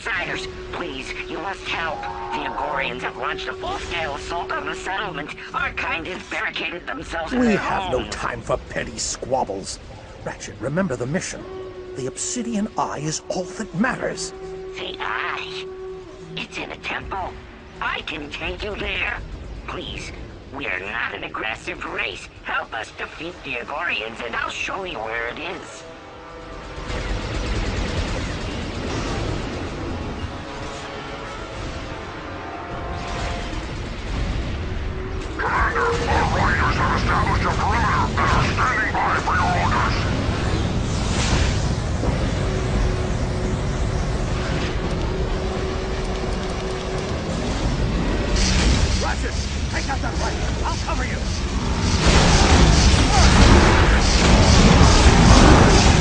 outsiders. Please, you must help. The Agorians have launched a full-scale assault on the settlement. Our kind has barricaded themselves in We their have no homes. time for petty squabbles. Ratchet, remember the mission. The Obsidian Eye is all that matters. The Eye? It's in a temple. I can take you there. Please, we are not an aggressive race. Help us defeat the Agorians and I'll show you where it is. Commander, our Rangers have established a perimeter and are standing by for your orders. Ratchet, take out that rifle. I'll cover you.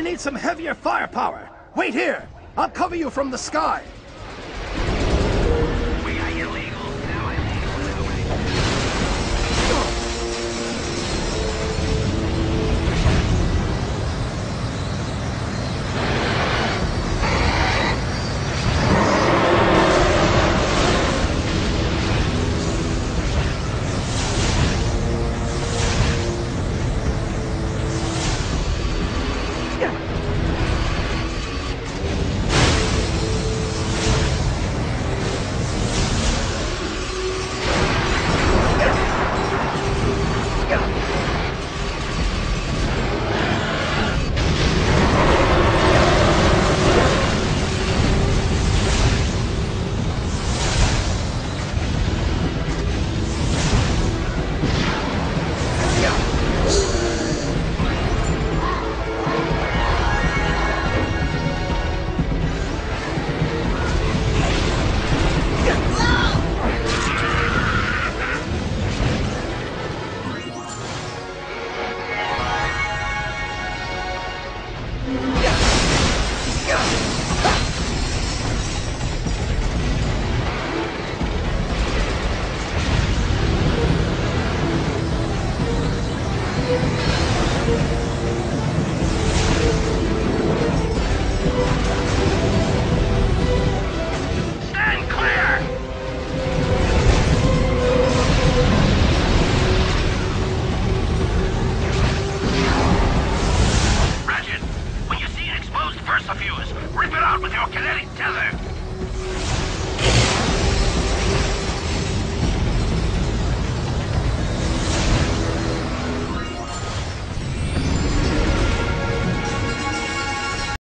need some heavier firepower. Wait here. I'll cover you from the sky. We got illegal. Now stand clear! Ratchet, when you see an exposed Versafuse, rip it out with your kinetic tether!